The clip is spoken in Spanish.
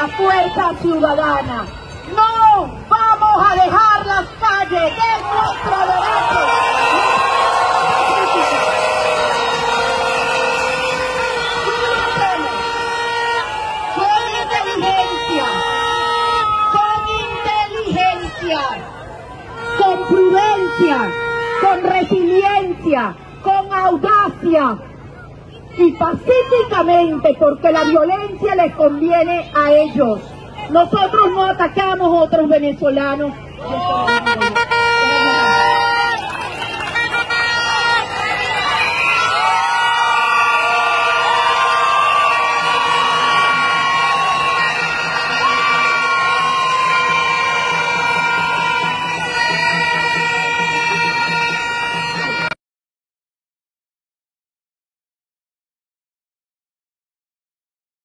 la fuerza ciudadana. No vamos a dejar las calles, es nuestro derecho. Con prudencia, con resiliencia, con audacia y pacíficamente, porque la violencia les conviene a ellos. Nosotros no atacamos a otros venezolanos.